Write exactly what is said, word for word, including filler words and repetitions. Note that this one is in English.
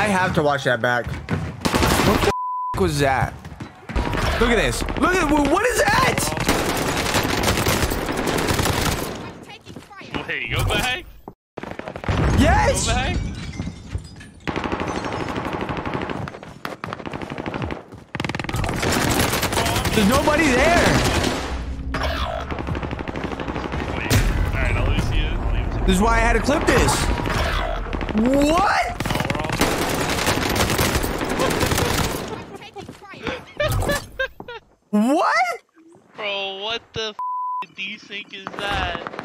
I have to watch that back. What the f was that? Look at this. Look at what is that? Wait, go back. Yes. Go back. There's nobody there. Wait. All right, I'll leave you. I'll leave you. This is why I had to clip this. What? Oh, What? bro, what the f desync is that?